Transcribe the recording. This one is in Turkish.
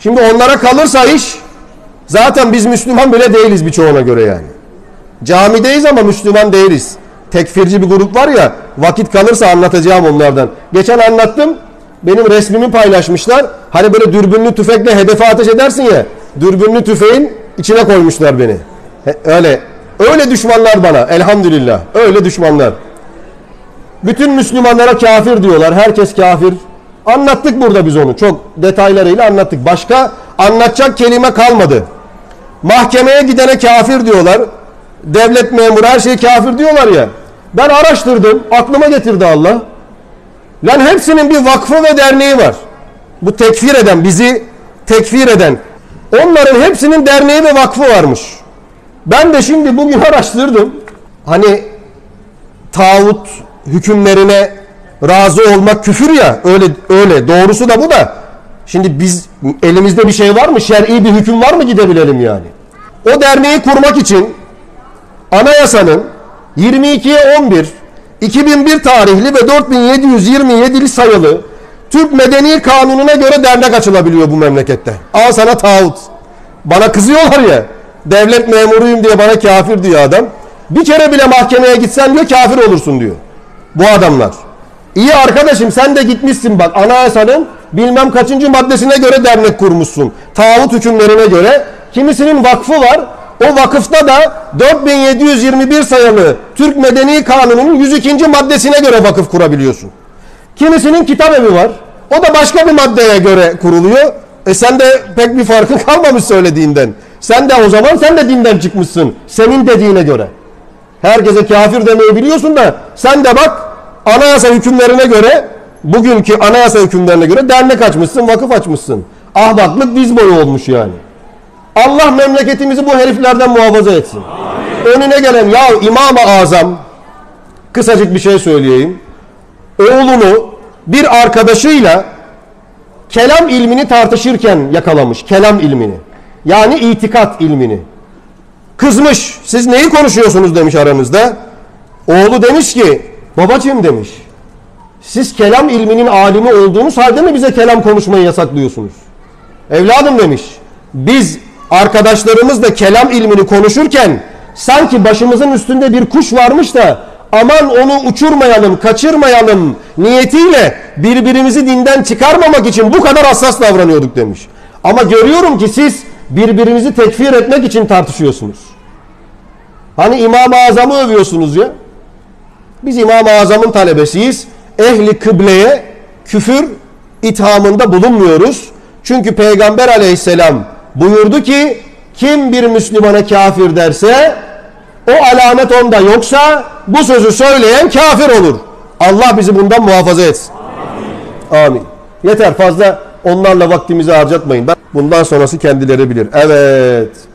Şimdi onlara kalırsa iş, zaten biz Müslüman bile değiliz birçoğuna göre yani. Camideyiz ama Müslüman değiliz. Tekfirci bir grup var ya, vakit kalırsa anlatacağım onlardan. Geçen anlattım, benim resmimi paylaşmışlar. Hani böyle dürbünlü tüfekle hedefe ateş edersin ya, dürbünlü tüfeğin içine koymuşlar beni. Öyle düşmanlar bana, elhamdülillah. Öyle düşmanlar. Bütün Müslümanlara kafir diyorlar. Herkes kafir. Anlattık burada biz onu. Çok detaylarıyla anlattık. Başka anlatacak kelime kalmadı. Mahkemeye gidene kafir diyorlar. Devlet memuru her şey kafir diyorlar ya. Ben araştırdım. Aklıma getirdi Allah. Lan hepsinin bir vakfı ve derneği var. Bu tekfir eden, bizi tekfir eden. Onların hepsinin derneği ve vakfı varmış. Ben de şimdi bugün araştırdım. Hani tağut hükümlerine razı olmak küfür ya, öyle doğrusu da bu da. Şimdi biz elimizde bir şey var mı? Şer'i bir hüküm var mı gidebilelim yani? O derneği kurmak için anayasanın 22/11/2001 tarihli ve 4727'li sayılı Türk Medeni Kanunu'na göre dernek açılabiliyor bu memlekette. Al sana tağut. Bana kızıyorlar ya, devlet memuruyum diye bana kafir diyor adam. Bir kere bile mahkemeye gitsen diyor kafir olursun diyor. Bu adamlar. İyi arkadaşım, sen de gitmişsin bak, anayasanın bilmem kaçıncı maddesine göre dernek kurmuşsun. Tağut hükümlerine göre. Kimisinin vakfı var. O vakıfta da 4721 sayılı Türk Medeni Kanunu'nun 102. maddesine göre vakıf kurabiliyorsun. Kimisinin kitap evi var. O da başka bir maddeye göre kuruluyor. Sen de pek bir farkın kalmamış söylediğinden. Sen de o zaman sen de dinden çıkmışsın. Senin dediğine göre. Herkese kafir demeyi biliyorsun da sen de bak anayasa hükümlerine göre, bugünkü anayasa hükümlerine göre dernek açmışsın, vakıf açmışsın. Ahmaklık diz boyu olmuş yani. Allah memleketimizi bu heriflerden muhafaza etsin. Amin. Önüne gelen ya İmam-ı Azam, kısacık bir şey söyleyeyim. Oğlunu bir arkadaşıyla kelam ilmini tartışırken yakalamış. Kelam ilmini. Yani itikat ilmini. Kızmış. Siz neyi konuşuyorsunuz demiş aranızda. Oğlu demiş ki, babacığım demiş, siz kelam ilminin alimi olduğunuz halde mi bize kelam konuşmayı yasaklıyorsunuz? Evladım demiş, biz arkadaşlarımızla kelam ilmini konuşurken sanki başımızın üstünde bir kuş varmış da aman onu uçurmayalım, kaçırmayalım niyetiyle birbirimizi dinden çıkarmamak için bu kadar hassas davranıyorduk demiş. Ama görüyorum ki siz birbirinizi tekfir etmek için tartışıyorsunuz. Hani İmam-ı Azam'ı övüyorsunuz ya. Biz İmam-ı Azam'ın talebesiyiz. Ehli kıbleye küfür ithamında bulunmuyoruz. Çünkü Peygamber aleyhisselam buyurdu ki kim bir Müslümana kafir derse o alamet onda yoksa bu sözü söyleyen kafir olur. Allah bizi bundan muhafaza etsin. Amin. Amin. Yeter, fazla onlarla vaktimizi harcatmayın. Bundan sonrası kendileri bilir. Evet.